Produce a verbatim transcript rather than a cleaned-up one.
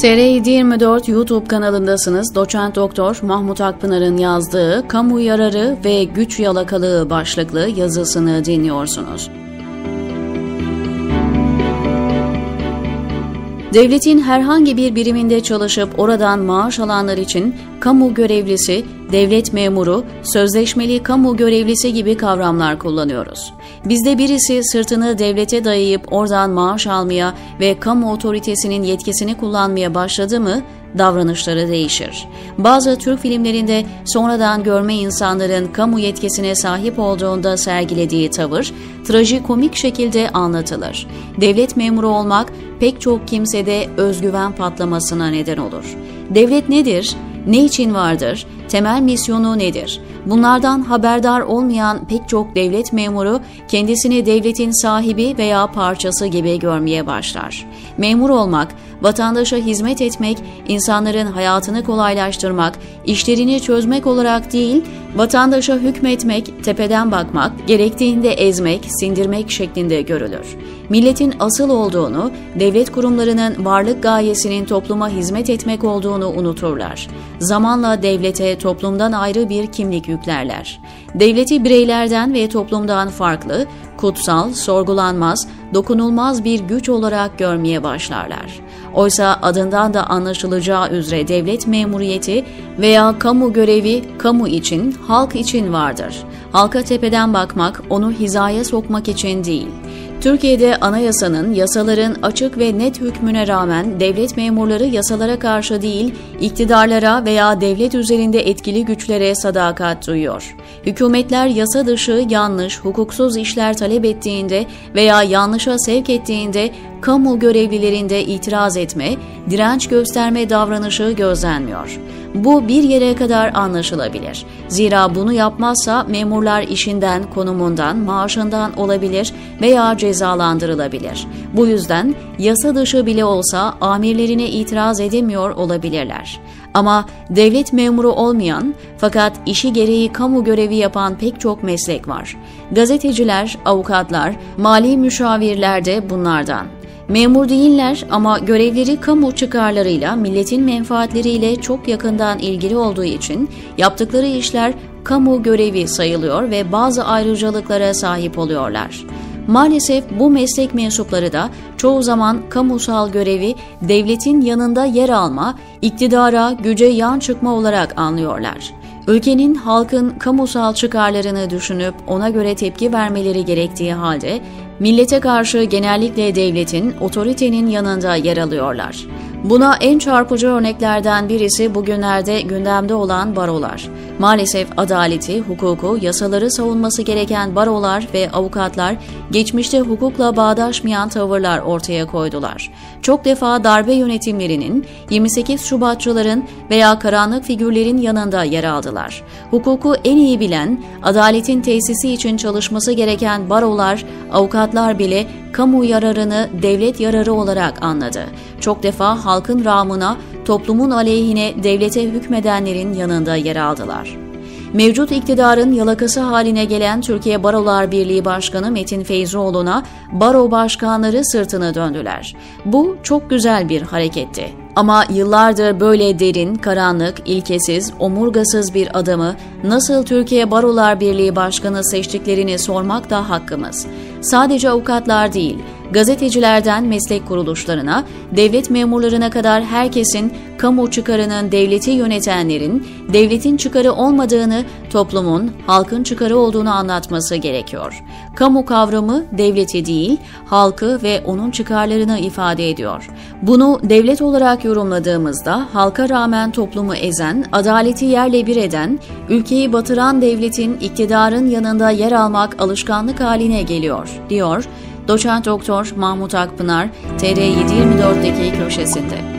T R yedi yirmi dört YouTube kanalındasınız. Doçent Doktor Mahmut Akpınar'ın yazdığı Kamu Yararı ve Güç Yalakalığı başlıklı yazısını dinliyorsunuz. Devletin herhangi bir biriminde çalışıp oradan maaş alanlar için kamu görevlisi, devlet memuru, sözleşmeli kamu görevlisi gibi kavramlar kullanıyoruz. Bizde birisi sırtını devlete dayayıp oradan maaş almaya ve kamu otoritesinin yetkisini kullanmaya başladı mı, davranışları değişir. Bazı Türk filmlerinde sonradan görme insanların kamu yetkisine sahip olduğunda sergilediği tavır, trajikomik şekilde anlatılır. Devlet memuru olmak pek çok kimsede özgüven patlamasına neden olur. Devlet nedir? Ne için vardır? Temel misyonu nedir? Bunlardan haberdar olmayan pek çok devlet memuru kendisini devletin sahibi veya parçası gibi görmeye başlar. Memur olmak, vatandaşa hizmet etmek, insanların hayatını kolaylaştırmak, işlerini çözmek olarak değil, vatandaşa hükmetmek, tepeden bakmak, gerektiğinde ezmek, sindirmek şeklinde görülür. Milletin asıl olduğunu, devlet kurumlarının varlık gayesinin topluma hizmet etmek olduğunu unuturlar. Zamanla devlete toplumdan ayrı bir kimlik yüklerler. Devleti bireylerden ve toplumdan farklı, kutsal, sorgulanmaz, dokunulmaz bir güç olarak görmeye başlarlar. Oysa adından da anlaşılacağı üzere devlet memuriyeti veya kamu görevi kamu için, halk için vardır. Halka tepeden bakmak, onu hizaya sokmak için değil. Türkiye'de anayasanın, yasaların açık ve net hükmüne rağmen devlet memurları yasalara karşı değil, iktidarlara veya devlet üzerinde etkili güçlere sadakat duyuyor. Hükümetler yasa dışı, yanlış, hukuksuz işler talep ettiğinde veya yanlışa sevk ettiğinde kamu görevlilerinde itiraz etme, direnç gösterme davranışı gözlenmiyor. Bu bir yere kadar anlaşılabilir. Zira bunu yapmazsa memurlar işinden, konumundan, maaşından olabilir veya cezalandırılabilir. Bu yüzden yasa dışı bile olsa amirlerine itiraz edemiyor olabilirler. Ama devlet memuru olmayan fakat işi gereği kamu görevi yapan pek çok meslek var. Gazeteciler, avukatlar, mali müşavirler de bunlardan. Memur değiller ama görevleri kamu çıkarlarıyla, milletin menfaatleriyle çok yakından ilgili olduğu için yaptıkları işler kamu görevi sayılıyor ve bazı ayrıcalıklara sahip oluyorlar. Maalesef bu meslek mensupları da çoğu zaman kamusal görevi devletin yanında yer alma, iktidara, güce yan çıkma olarak anlıyorlar. Ülkenin, halkın kamusal çıkarlarını düşünüp ona göre tepki vermeleri gerektiği halde, millete karşı genellikle devletin, otoritenin yanında yer alıyorlar. Buna en çarpıcı örneklerden birisi bugünlerde gündemde olan barolar. Maalesef adaleti, hukuku, yasaları savunması gereken barolar ve avukatlar geçmişte hukukla bağdaşmayan tavırlar ortaya koydular. Çok defa darbe yönetimlerinin, yirmi sekiz Şubatçıların veya karanlık figürlerin yanında yer aldılar. Hukuku en iyi bilen, adaletin tesisi için çalışması gereken barolar, avukatlar bile kamu yararını devlet yararı olarak anladı. Çok defa halkın rağmına, toplumun aleyhine devlete hükmedenlerin yanında yer aldılar. Mevcut iktidarın yalakası haline gelen Türkiye Barolar Birliği Başkanı Metin Feyzoğlu'na baro başkanları sırtını döndüler. Bu çok güzel bir hareketti. Ama yıllardır böyle derin, karanlık, ilkesiz, omurgasız bir adamı nasıl Türkiye Barolar Birliği Başkanı seçtiklerini sormak da hakkımız. Sadece avukatlar değil, gazetecilerden meslek kuruluşlarına, devlet memurlarına kadar herkesin kamu çıkarının devleti yönetenlerin, devletin çıkarı olmadığını, toplumun, halkın çıkarı olduğunu anlatması gerekiyor. Kamu kavramı devleti değil, halkı ve onun çıkarlarını ifade ediyor. Bunu devlet olarak yorumladığımızda halka rağmen toplumu ezen, adaleti yerle bir eden, ülkeyi batıran devletin, iktidarın yanında yer almak alışkanlık haline geliyor, diyor Doçent Doktor Mahmut Akpınar, T R yedi yirmi dört'teki köşesinde.